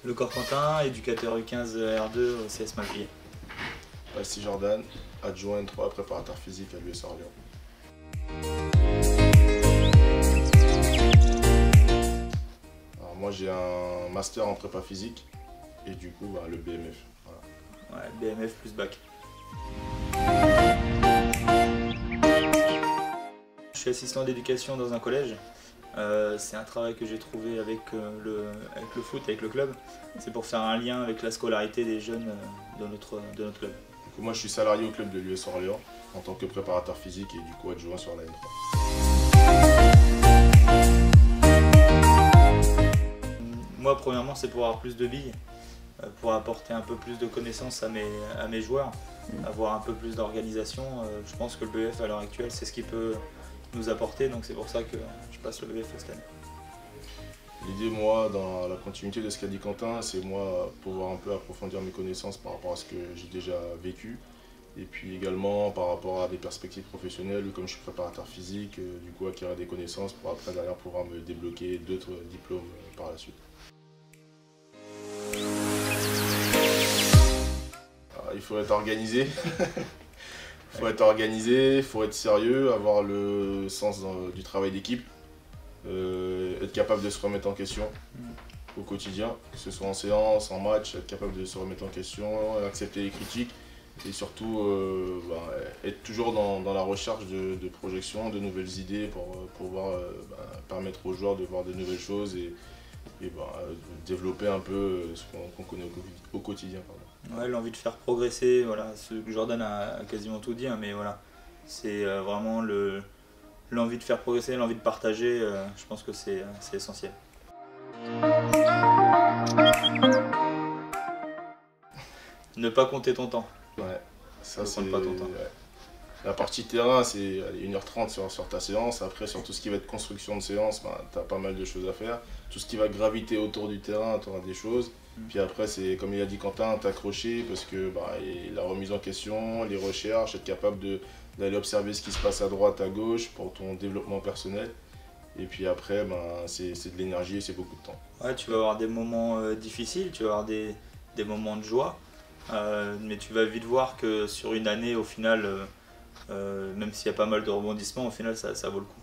Le Corps-Quentin, éducateur U15 R2 au CS Malvier. Bastille Jordan, adjoint N3, préparateur physique à l'US Orléans. Alors moi j'ai un master en prépa physique et du coup le BMF. Voilà. Ouais, BMF plus bac. Je suis assistant d'éducation dans un collège. C'est un travail que j'ai trouvé avec le foot, avec le club. C'est pour faire un lien avec la scolarité des jeunes de notre club. Du coup, moi je suis salarié au club de l'US Orléans en tant que préparateur physique et du coup adjoint sur la N3. Moi premièrement c'est pour avoir plus de billes, pour apporter un peu plus de connaissances à mes joueurs, avoir un peu plus d'organisation. Je pense que le BEF à l'heure actuelle c'est ce qui peut nous apporter, donc c'est pour ça que je passe le BEF cette année. L'idée, moi, dans la continuité de ce qu'a dit Quentin, c'est moi pouvoir un peu approfondir mes connaissances par rapport à ce que j'ai déjà vécu. Et puis également par rapport à des perspectives professionnelles, comme je suis préparateur physique, du coup acquérir des connaissances pour après derrière pouvoir me débloquer d'autres diplômes par la suite. Alors, il faut être organisé. Il faut être sérieux, avoir le sens du travail d'équipe, être capable de se remettre en question au quotidien, que ce soit en séance, en match, être capable de se remettre en question, accepter les critiques et surtout être toujours dans la recherche de projections, de nouvelles idées pour pouvoir permettre aux joueurs de voir de nouvelles choses et développer un peu ce qu'on connaît au quotidien. Ouais, l'envie de faire progresser, voilà, Jordan a quasiment tout dit, hein, mais voilà, c'est vraiment l'envie de faire progresser, l'envie de partager, je pense que c'est essentiel. Ne pas compter ton temps. Ouais, ça c'est pas ton temps. Ouais. La partie terrain, c'est 1h30 sur ta séance. Après, sur tout ce qui va être construction de séance, tu as pas mal de choses à faire. Tout ce qui va graviter autour du terrain, tu auras des choses. Puis après, c'est comme il a dit Quentin, t'accrocher parce que la remise en question, les recherches, être capable d'aller observer ce qui se passe à droite, à gauche pour ton développement personnel. Et puis après, c'est de l'énergie et c'est beaucoup de temps. Ouais, tu vas avoir des moments difficiles, tu vas avoir des moments de joie. Mais tu vas vite voir que sur une année, au final, même s'il y a pas mal de rebondissements, au final ça vaut le coup.